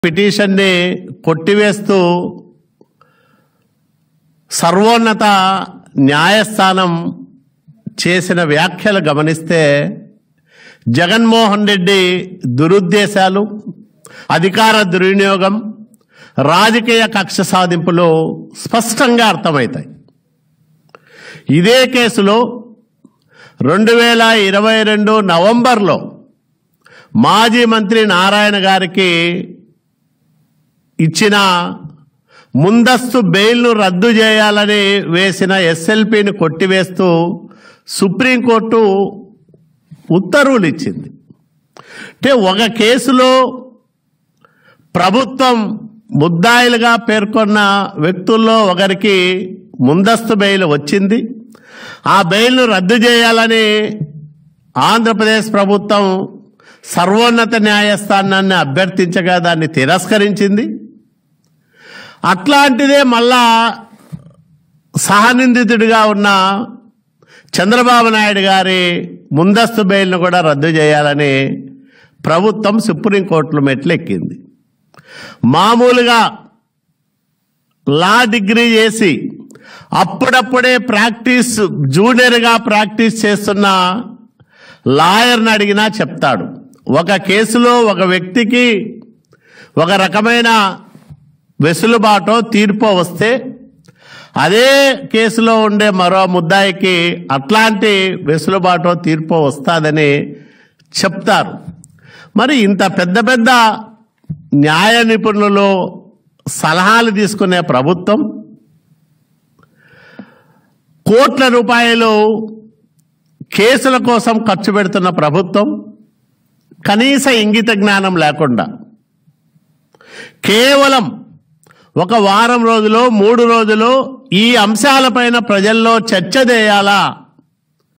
పిటిషన్ని కొట్టివేస్తూ సర్వోన్నత న్యాయస్థానం చేసిన వ్యాఖ్యలు గమనిస్తే జగన్మోహన్ రెడ్డి దురుద్దేశాలు, అధికార దుర్వినియోగం, రాజకీయ కక్ష సాధింపులు స్పష్టంగా అర్థమవుతాయి. ఇదే కేసులో 2022 నవంబర్లో మాజీ మంత్రి నారాయణ గారికి ఇచ్చిన ముందస్తు బెయిల్ను రద్దు చేయాలని వేసిన ఎస్ఎల్పిని కొట్టివేస్తూ సుప్రీంకోర్టు ఉత్తర్వులు ఇచ్చింది. అంటే ఒక కేసులో ప్రభుత్వం ముద్దాయిలుగా పేర్కొన్న వ్యక్తుల్లో ఒకరికి ముందస్తు బెయిల్ వచ్చింది. ఆ బెయిల్ను రద్దు చేయాలని ఆంధ్రప్రదేశ్ ప్రభుత్వం సర్వోన్నత న్యాయస్థానాన్ని అభ్యర్థించగా దాన్ని తిరస్కరించింది. అట్లాంటిదే మళ్ళా సహనిందితుడిగా ఉన్న చంద్రబాబు నాయుడు గారి ముందస్తు బెయిల్ను కూడా రద్దు చేయాలని ప్రభుత్వం సుప్రీంకోర్టులో మెట్లెక్కింది. మామూలుగా లా డిగ్రీ చేసి అప్పుడప్పుడే జూనియర్గా ప్రాక్టీస్ చేస్తున్న లాయర్ని అడిగినా చెప్తాడు, ఒక కేసులో ఒక వ్యక్తికి ఒక రకమైన వెసులుబాటో తీర్పో వస్తే అదే కేసులో ఉండే మరో ముద్దాయికి అట్లాంటి వెసులుబాటో తీర్పో వస్తుందని చెప్తారు. మరి ఇంత పెద్ద పెద్ద న్యాయ నిపుణులు సలహాలు తీసుకునే ప్రభుత్వం కోట్ల రూపాయలు కేసుల కోసం ఖర్చు పెడుతున్న ప్రభుత్వం కనీస ఇంగిత జ్ఞానం లేకుండా కేవలం ఒక వారం రోజులు 3 రోజులు ఈ అంశాలపైన ప్రజల్లో చర్చ చేయాలా